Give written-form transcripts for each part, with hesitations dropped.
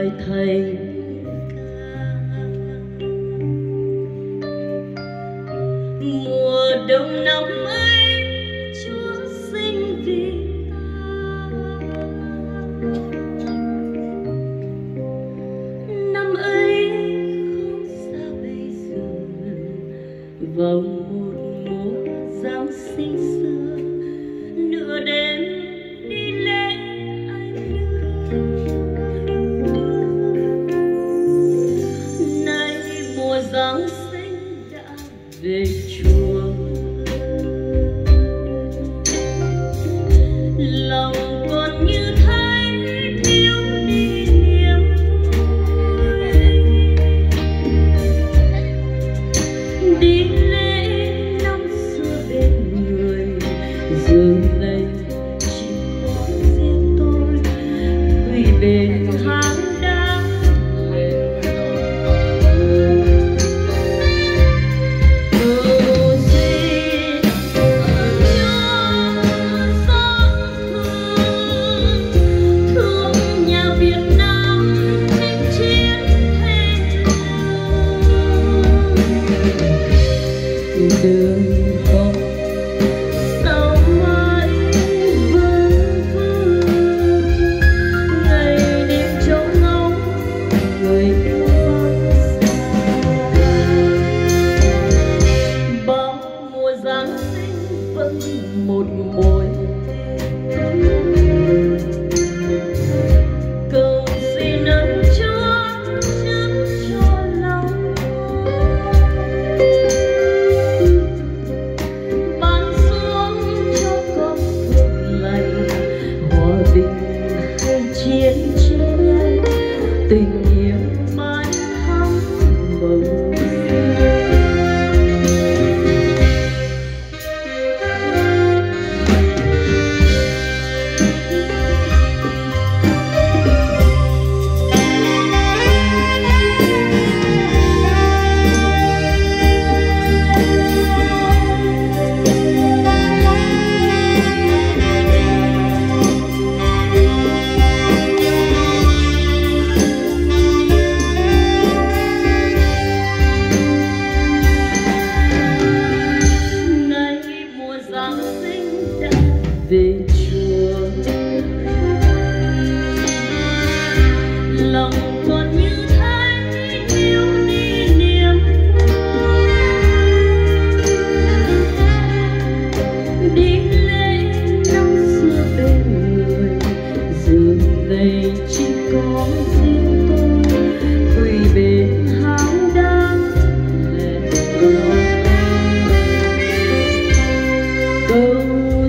lại thành mùa đông năm ấy Chúa sinh vì năm ấy không xa bây giờ vào một mùa Giáng sinh xưa nửa đêm đi lễ anh đưa nay mùa Giáng sinh đã về chùa lòng còn như thấy thiếu đi niềm vui đi lễ năm xưa bên người giờ đây chỉ có riêng tôi quỳ bên hang đá cầu xin thương nhà Việt Nam chinh chiến thế đường không sao mãi vương vương ngày đêm trông ngóng người yêu vắng xa bao mùa Giáng sinh vẫn một mối cầu xin ơn Chúa chứng cho lòng ban xuống cho con phước lành hòa bình hay chiến tranh tình yêu mãi thắm màu về chùa lòng còn như thấy thiếu đi niềm đi lễ năm xưa bên người giờ đây chỉ có riêng tôi quỳ bên hang đá lẻ loi cầu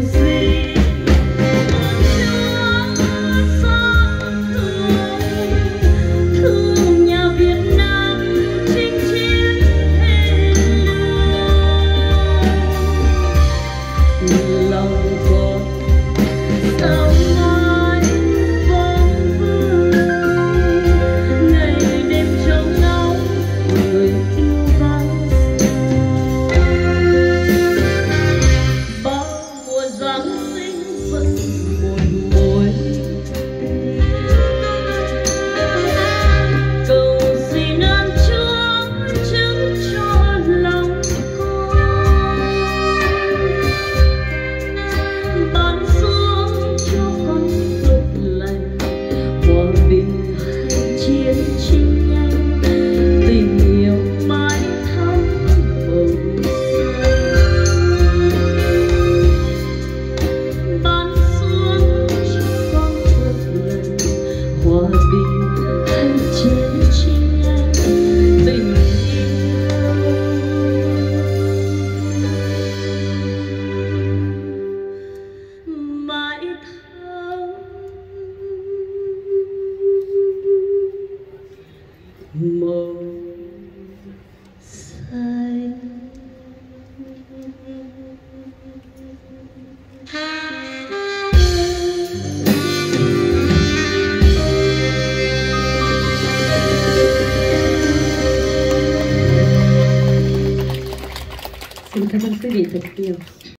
màu xanh. Xin cảm ơn quý vị thật nhiều.